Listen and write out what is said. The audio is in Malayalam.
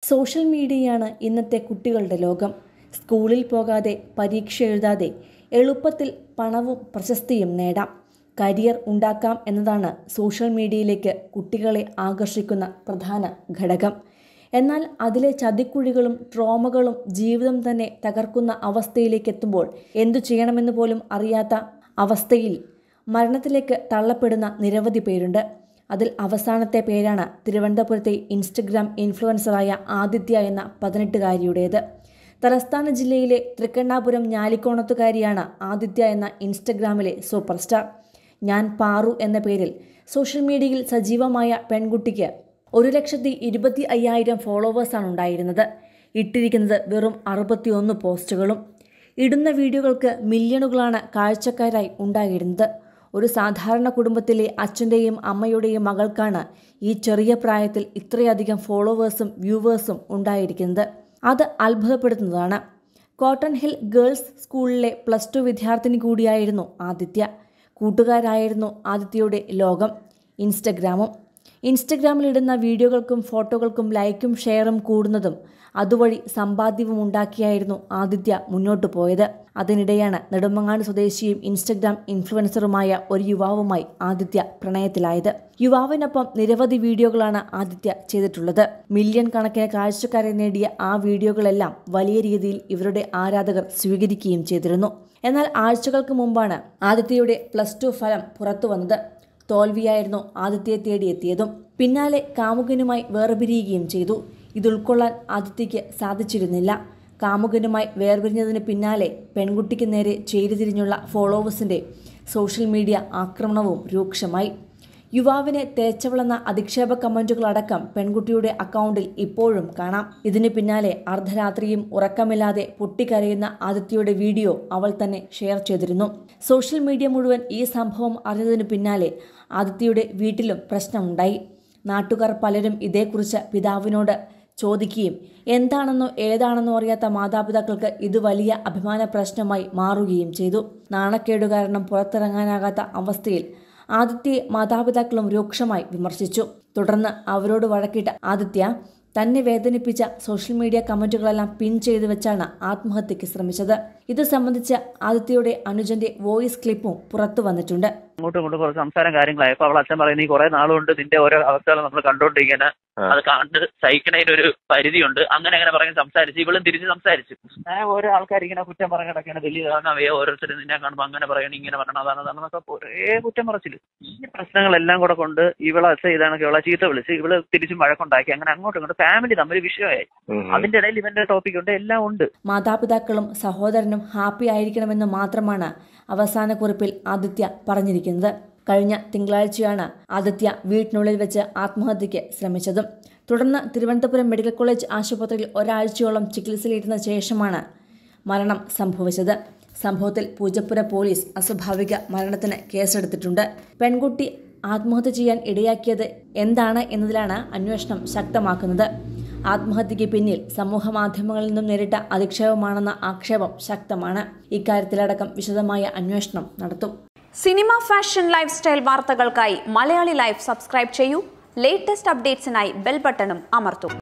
സോഷ്യൽ മീഡിയയാണ് ഇന്നത്തെ കുട്ടികളുടെ ലോകം. സ്കൂളിൽ പോകാതെ, പരീക്ഷ എഴുതാതെ എളുപ്പത്തിൽ പണവും പ്രശസ്തിയും നേടാം, കരിയർ ഉണ്ടാക്കാം എന്നതാണ് സോഷ്യൽ മീഡിയയിലേക്ക് കുട്ടികളെ ആകർഷിക്കുന്ന പ്രധാന ഘടകം. എന്നാൽ അതിലെ ചതിക്കുഴികളും ട്രോമകളും ജീവിതം തന്നെ തകർക്കുന്ന അവസ്ഥയിലേക്കെത്തുമ്പോൾ എന്തു ചെയ്യണമെന്ന് പോലും അറിയാത്ത അവസ്ഥയിൽ മരണത്തിലേക്ക് തള്ളപ്പെടുന്ന നിരവധി പേരുണ്ട്. അതിൽ അവസാനത്തെ പേരാണ് തിരുവനന്തപുരത്തെ ഇൻസ്റ്റഗ്രാം ഇൻഫ്ലുവൻസറായ ആദിത്യ എന്ന 18-കാരിയുടേത്. തലസ്ഥാന ജില്ലയിലെ തൃക്കണ്ണാപുരം ഞാലിക്കോണത്തുകാരിയാണ് ആദിത്യ എന്ന ഇൻസ്റ്റഗ്രാമിലെ സൂപ്പർ സ്റ്റാർ. ഞാൻ പാറു എന്ന പേരിൽ സോഷ്യൽ മീഡിയയിൽ സജീവമായ പെൺകുട്ടിക്ക് 1,25,000 ഫോളോവേഴ്സാണ് ഉണ്ടായിരുന്നത്. ഇട്ടിരിക്കുന്നത് വെറും 61 പോസ്റ്റുകളും. ഇടുന്ന വീഡിയോകൾക്ക് മില്യണുകളാണ് കാഴ്ചക്കാരായി ഉണ്ടായിരുന്നത്. ഒരു സാധാരണ കുടുംബത്തിലെ അച്ഛൻ്റെയും അമ്മയുടെയും മകൾക്കാണ് ഈ ചെറിയ പ്രായത്തിൽ ഇത്രയധികം ഫോളോവേഴ്സും വ്യൂവേഴ്സും ഉണ്ടായിരിക്കുന്നത്. അത് അത്ഭുതപ്പെടുത്തുന്നതാണ്. കോട്ടൺ ഹിൽ ഗേൾസ് സ്കൂളിലെ +2 വിദ്യാർത്ഥിനി കൂടിയായിരുന്നു ആദിത്യ. കൂട്ടുകാരായിരുന്നു ആദിത്യയുടെ ലോകം ഇൻസ്റ്റഗ്രാമും. ഇൻസ്റ്റഗ്രാമിലിടുന്ന വീഡിയോകൾക്കും ഫോട്ടോകൾക്കും ലൈക്കും ഷെയറും കൂടുന്നതും അതുവഴി സമ്പാദ്യവും ഉണ്ടാക്കിയായിരുന്നു ആദിത്യ മുന്നോട്ടു പോയത്. അതിനിടെയാണ് നെടുമങ്ങാട് സ്വദേശിയും ഇൻസ്റ്റഗ്രാം ഇൻഫ്ലുവൻസറുമായ ഒരു യുവാവുമായി ആദിത്യ പ്രണയത്തിലായത്. യുവാവിനൊപ്പം നിരവധി വീഡിയോകളാണ് ആദിത്യ ചെയ്തിട്ടുള്ളത്. മില്യൺ കണക്കിന് കാഴ്ചക്കാരെ നേടിയ ആ വീഡിയോകളെല്ലാം വലിയ രീതിയിൽ ഇവരുടെ ആരാധകർ സ്വീകരിക്കുകയും ചെയ്തിരുന്നു. എന്നാൽ ആഴ്ചകൾക്ക് മുമ്പാണ് ആദിത്യയുടെ +2 ഫലം പുറത്തു വന്നത്. തോൽവിയായിരുന്നു ആദിത്യയെ തേടിയെത്തിയതും. പിന്നാലെ കാമുകനുമായി വേർപിരിയുകയും ചെയ്തു. ഇത് ഉൾക്കൊള്ളാൻ ആദിത്യയ്ക്ക് സാധിച്ചിരുന്നില്ല. കാമുകനുമായി വേർപിരിഞ്ഞതിന് പിന്നാലെ പെൺകുട്ടിക്ക് നേരെ ചേരിതിരിഞ്ഞുള്ള ഫോളോവേഴ്സിന്റെ സോഷ്യൽ മീഡിയ ആക്രമണവും രൂക്ഷമായി. യുവാവിനെ തേച്ചവളെന്ന അധിക്ഷേപ കമന്റുകളടക്കം പെൺകുട്ടിയുടെ അക്കൗണ്ടിൽ ഇപ്പോഴും കാണാം. ഇതിന് പിന്നാലെ അർദ്ധരാത്രിയും ഉറക്കമില്ലാതെ പൊട്ടിക്കരയുന്ന ആദിത്യയുടെ വീഡിയോ അവൾ തന്നെ ഷെയർ ചെയ്തിരുന്നു. സോഷ്യൽ മീഡിയ മുഴുവൻ ഈ സംഭവം അറിഞ്ഞതിന് പിന്നാലെ ആദിത്യയുടെ വീട്ടിലും പ്രശ്നമുണ്ടായി. നാട്ടുകാർ പലരും ഇതേക്കുറിച്ച് പിതാവിനോട് ചോദിക്കുകയും എന്താണെന്നോ ഏതാണെന്നോ അറിയാത്ത മാതാപിതാക്കൾക്ക് ഇത് വലിയ അഭിമാന പ്രശ്നമായി മാറുകയും ചെയ്തു. നാണക്കേടു കാരണം പുറത്തിറങ്ങാനാകാത്ത അവസ്ഥയിൽ ആദിത്യയെ മാതാപിതാക്കളും രൂക്ഷമായി വിമർശിച്ചു. തുടർന്ന് അവരോട് വഴക്കിട്ട ആദിത്യ തന്നെ വേദനിപ്പിച്ച സോഷ്യൽ മീഡിയ കമന്റുകളെല്ലാം പിൻ ചെയ്തു വെച്ചാണ് ആത്മഹത്യയ്ക്ക് ശ്രമിച്ചത്. ഇത് സംബന്ധിച്ച് ആദിത്യയുടെ അനുജന്റെ വോയിസ് ക്ലിപ്പും പുറത്തു വന്നിട്ടുണ്ട്. അങ്ങോട്ടും കുറച്ച് സംസാരം കാര്യങ്ങളായപ്പോ അവൾ അച്ഛൻ പറയുന്നത് ഈ കുറെ നാളുകൊണ്ട് നിന്റെ ഓരോ അവസ്ഥകൾ നമ്മൾ കണ്ടോണ്ടിരിക്കാന് അത് കണ്ട് സഹിക്കണതിനൊരു പരിധിയുണ്ട്. അങ്ങനെ പറഞ്ഞ് സംസാരിച്ചു. ഇവളും തിരിച്ച് സംസാരിച്ചു. ഓരോ ആൾക്കാർ ഇങ്ങനെ കുറ്റം പറയാൻ കിടക്കാണ്. വലിയ ഓരോരുത്തർ നിന്നെ കാണുമ്പോൾ അങ്ങനെ പറയണം, ഇങ്ങനെ പറയണം, അതാണെന്നൊക്കെ ഒരേ കുറ്റം പറച്ചില്. ഈ പ്രശ്നങ്ങളെല്ലാം കൂടെ കൊണ്ട് ഇവളെ ഇതാണ് ഇവളെ ചീത്ത വിളിച്ച് ഇവള് തിരിച്ചും വഴക്കുണ്ടാക്കി. അങ്ങനെ അങ്ങോട്ടും ഇങ്ങോട്ട് ഫാമിലി തമ്മിൽ വിഷയമായി. അതിന്റെ ഇടയിൽ ഇവന്റെ ടോപ്പിക് ഉണ്ട്, എല്ലാം ഉണ്ട്. മാതാപിതാക്കളും സഹോദരനും ഹാപ്പി ആയിരിക്കണമെന്ന് മാത്രമാണ് അവസാന കുറിപ്പിൽ ആദിത്യ പറഞ്ഞിരിക്കുന്നത്. കഴിഞ്ഞ തിങ്കളാഴ്ചയാണ് ആദിത്യ വീട്ടിനുള്ളിൽ വെച്ച് ആത്മഹത്യയ്ക്ക് ശ്രമിച്ചതും. തുടർന്ന് തിരുവനന്തപുരം മെഡിക്കൽ കോളേജ് ആശുപത്രിയിൽ ഒരാഴ്ചയോളം ചികിത്സയിലിരുന്ന ശേഷമാണ് മരണം സംഭവിച്ചത്. സംഭവത്തിൽ പൂജപ്പുര പോലീസ് അസ്വാഭാവിക മരണത്തിന് കേസെടുത്തിട്ടുണ്ട്. പെൺകുട്ടി ആത്മഹത്യ ചെയ്യാൻ ഇടയാക്കിയത് എന്താണ് എന്നതിലാണ് അന്വേഷണം ശക്തമാക്കുന്നത്. ആത്മഹത്യയ്ക്ക് പിന്നിൽ സമൂഹ മാധ്യമങ്ങളിൽ നിന്നും നേരിട്ട അധിക്ഷേപമാണെന്ന ആക്ഷേപം ശക്തമാണ്. ഇക്കാര്യത്തിലടക്കം വിശദമായ അന്വേഷണം നടത്തും. സിനിമ, ഫാഷൻ, ലൈഫ് സ്റ്റൈൽ വാർത്തകൾക്കായി മലയാളി ലൈഫ് സബ്സ്ക്രൈബ് ചെയ്യൂ. ലേറ്റസ്റ്റ് അപ്ഡേറ്റ്സിനായി ബെൽ ബട്ടണും അമർത്തൂ.